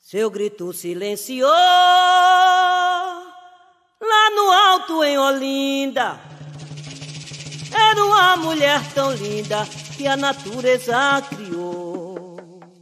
Seu grito silenciou lá no alto em Olinda. Era uma mulher tão linda que a natureza criou.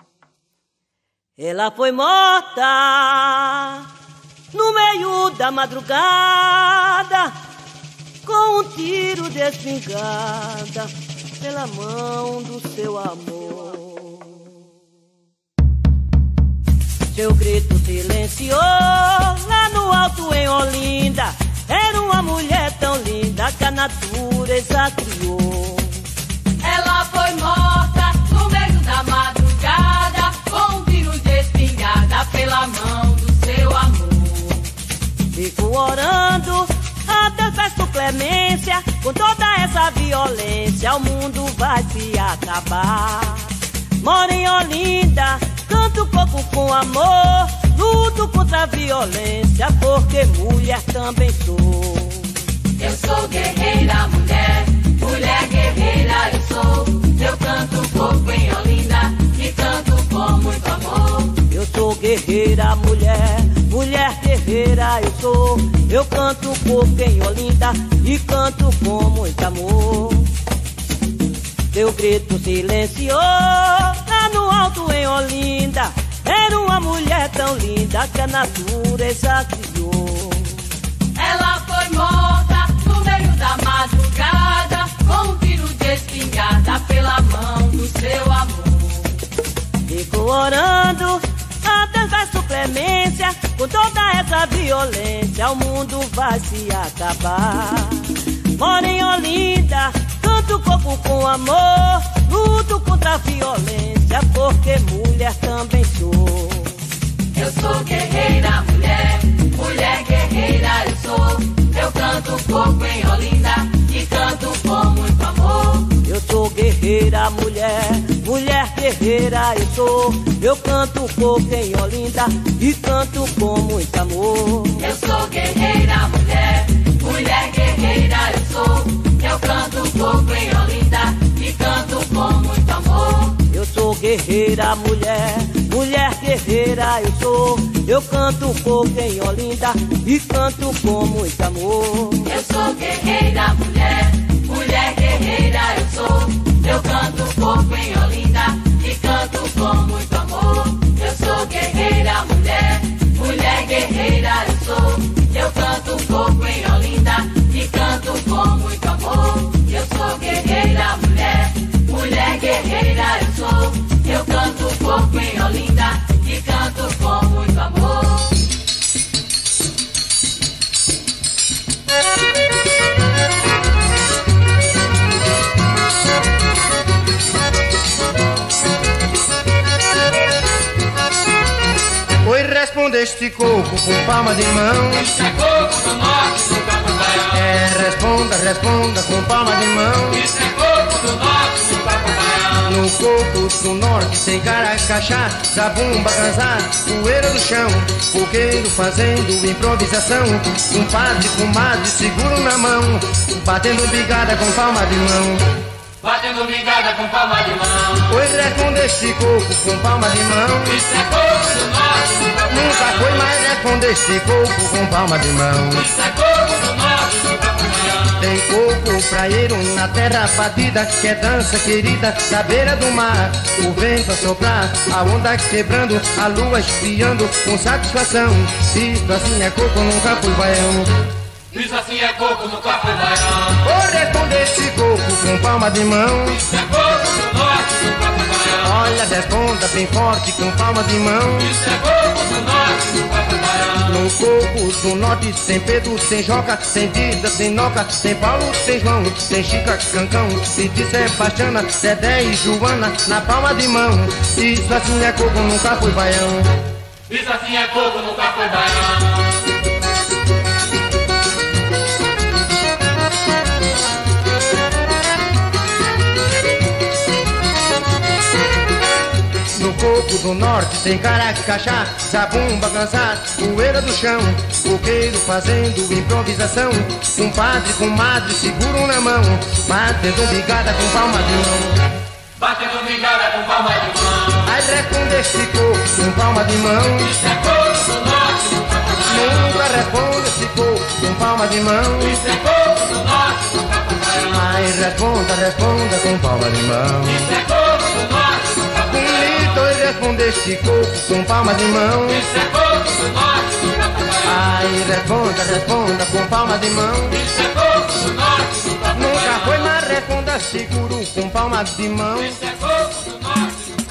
Ela foi morta no meio da madrugada com um tiro de espingarda pela mão do seu amor. Seu grito silenciou lá no alto em Olinda. Era uma mulher tão linda que a natureza criou. Ela foi morta no meio da madrugada com um tiro de espingarda pela mão do seu amor. Fico orando a Deus peço clemência. Com toda essa violência o mundo vai se acabar. Moro em Olinda, canto pouco com amor, luto contra a violência, porque mulher também sou. Eu sou guerreira, mulher, mulher guerreira eu sou. Eu canto pouco em Olinda e canto com muito amor. Eu sou guerreira, mulher, mulher guerreira eu sou. Eu canto pouco em Olinda e canto com muito amor. Seu grito silenciou lá no alto em Olinda. Era uma mulher tão linda que a natureza criou. Ela foi morta no meio da madrugada com um tiro de espingarda pela mão do seu amor. Fico orando a Deus peço clemência. Com toda essa violência o mundo vai se acabar. Moro em Olinda, canto pouco com amor, luto contra a violência, porque mulher também sou. Eu sou guerreira, mulher, mulher guerreira eu sou. Eu canto pouco em Olinda e canto com muito amor. Eu sou guerreira, mulher, mulher guerreira eu sou. Eu canto pouco em Olinda e canto com muito amor. Eu sou guerreira, mulher, mulher guerreira eu sou. Eu canto pouco em Olinda e canto com muito amor. Eu sou guerreira, mulher, mulher guerreira eu sou. Eu canto pouco em Olinda e canto com muito amor. Eu sou guerreira, mulher, mulher guerreira eu sou. Eu canto pouco em Olinda e canto com muito amor. Eu sou guerreira, mulher, mulher guerreira eu sou. Eu canto pouco em Olinda e canto com muito amor. Eu sou guerreira, mulher, mulher guerreira eu sou. Eu canto pouco em Olinda e canto com muito amor. Oi, respondeste coco com palma de mão. Isso é coco do norte do Capibaião. É, responda, responda com palma de mão. Isso é coco do norte do Capibaião. No coco do norte tem caracachá, zabumba, canzá, poeira do chão, coqueiro fazendo improvisação, um padre com madre seguro na mão, batendo bigada com palma de mão. Batendo mingada com palma de mão. Oi, respondeste coco com palma de mão. Isso é coco do norte do Capibaião. Nunca foi mais respondeste coco com palma de mão. Isso é coco do norte do Capibaião. Tem coco praieiro na terra batida, que é dança querida da beira do mar. O vento a soprar, a onda quebrando, a lua espiando com satisfação. Isto assim é coco, nunca foi baião. Isso assim é coco no Capibaião. Vou responder esse coco com palma de mão. Isso é coco do norte do Capibaião. Olha, responda bem forte com palma de mão. Isso é coco do norte do Capibaião. No coco do norte tem Pedro, tem Joca, tem Dida, tem Noca, tem Paulo, tem João, tem Chica, Cancão, Titi, Sebastiana, Dedé e Joana na palma de mão. Isso assim é coco, nunca foi baião. Isso assim é coco no Capibaião. No coco do norte tem caracachá, zabumba, canzá, poeira do chão, coqueiro fazendo improvisação, um padre com madre seguro na mão, batendo bigada com palma de mão. batendo migalha com palma de mão. Aí responde esse coco com palma de mão. Isso é coco do norte do Caparaó. Nunca responde esse coco com palma de mão. Isso é coco do norte do Caparaó. Aí responda com palma de mão. Isso é coco do norte do Caparaó. E responde esse coco com palma de mão. Isso é coco do norte do Caparaó. Aí responda com palma de mão. Isso é coco do norte do Caparaó. Nunca foi, mas responda seguro com palma de mão. Isso é coco do norte do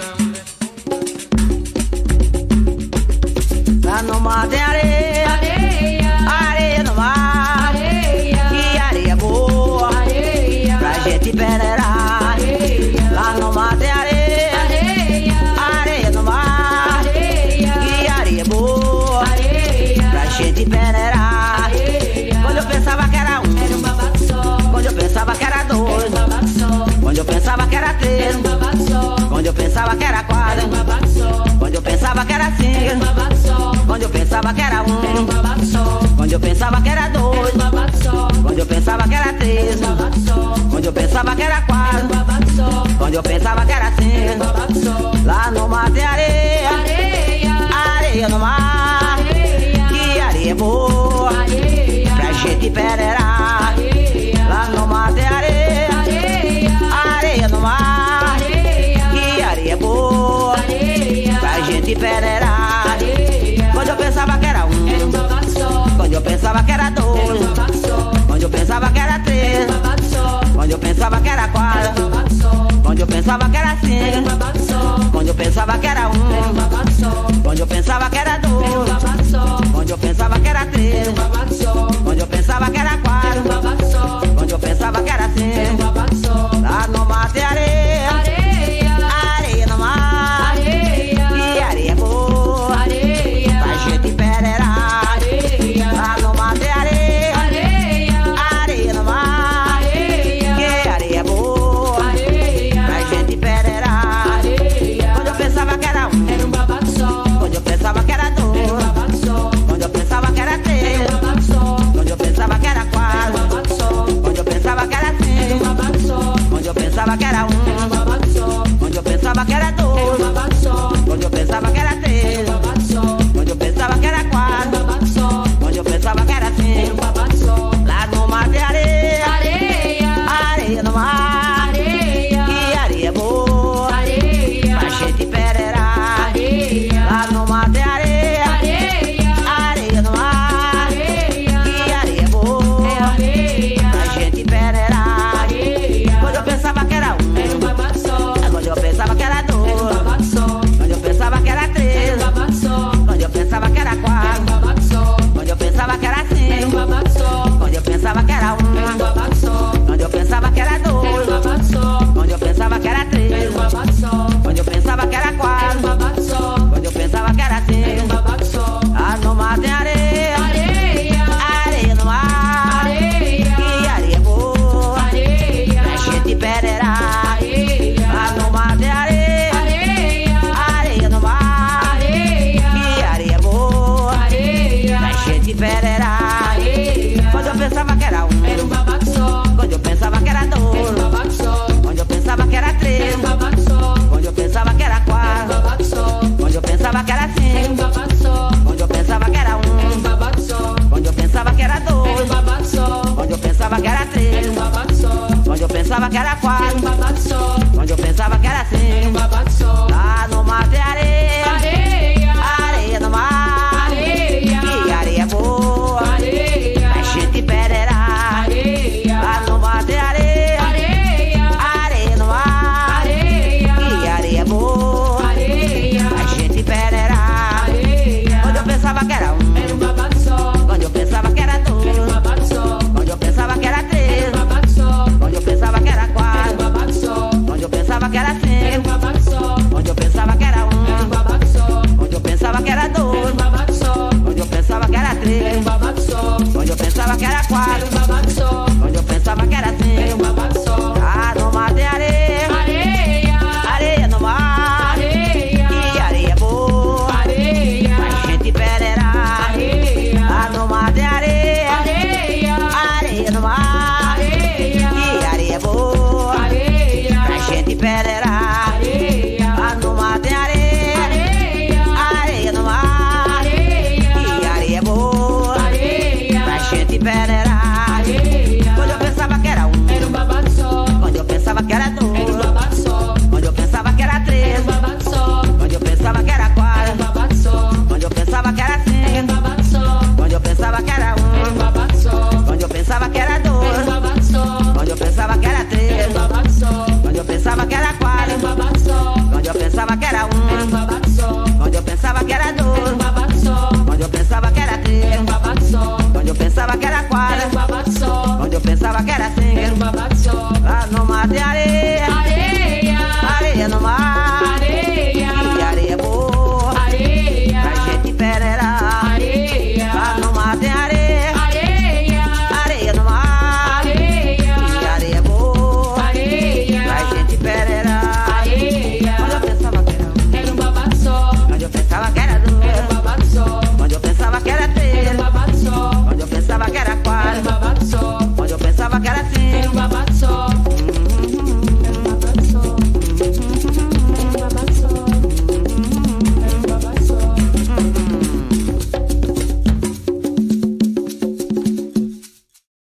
Caparaó. Lá no mar tem areia, Areia, areia no mar, areia, que areia boa, areia, pra gente peneirar. areia, Lá no mar tem areia, areia, areia no mar, areia, que areia boa, areia, pra gente peneirar. areia. Quando eu pensava que era um, Era um babado só, quando eu pensava que era era dois, um babado só, quando eu pensava que era três, era um babado só, quando eu pensava que era era quatro, um babado só, quando eu pensava que era era um cinco, babado só, quando eu pensava que era era um um, babado só, quando eu pensava que era era dois, um babado só, quando eu pensava que era três, era um babado só, quando eu pensava que era era um quatro, babado só, quando eu pensava que era era um cinco. babado só. Lá no mar tem areia, Areia, areia no mar, areia, que areia boa, areia, pra gente peneirar. areia, Lá no mar tem areia, areia, areia no mar, areia, que areia boa, areia, pra gente peneirar. areia. Quando eu pensava que era Era um um, babado só, quando eu pensava que era era um dois, babado só, quando eu pensava que era três, babado só, quando eu pensava que era era um quatro, babado só, quando eu pensava que era era um cinco, babado só, quando eu pensava que era era um um, babado